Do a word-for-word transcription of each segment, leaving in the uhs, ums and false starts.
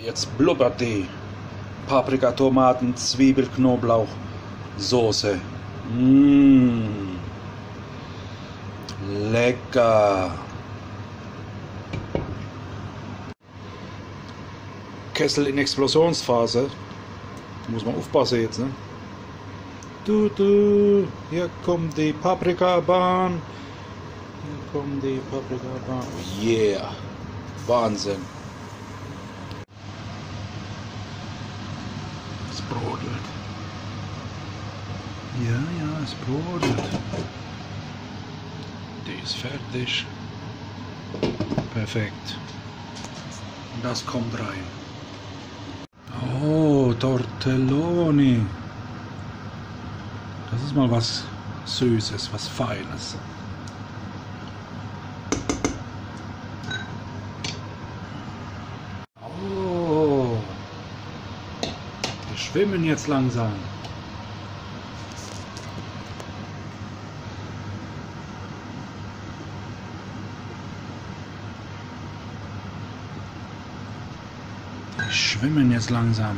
Jetzt blubbert die Paprika, Tomaten, Zwiebel, Knoblauch, Soße. Mmh. Lecker. Kessel in Explosionsphase. Muss man aufpassen jetzt, ne? Du, du, hier kommt die Paprikabahn. Hier kommt die Paprikabahn. Oh yeah. Wahnsinn. Es brodelt. Ja, ja, es brodelt. Die ist fertig. Perfekt. Und das kommt rein. Oh, Tortelloni. Das ist mal was Süßes, was Feines. Oh, die schwimmen jetzt langsam. Die schwimmen jetzt langsam.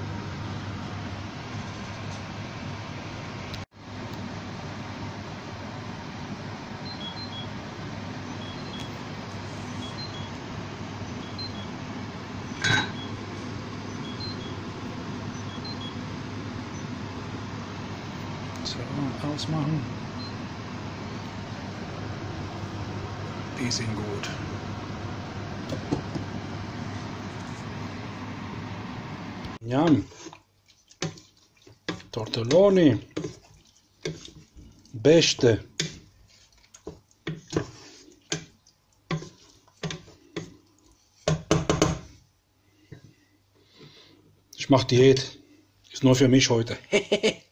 So, ausmachen. Die sind gut. Ja, Tortelloni. Beste. Ich mach Diät. Ist nur für mich heute.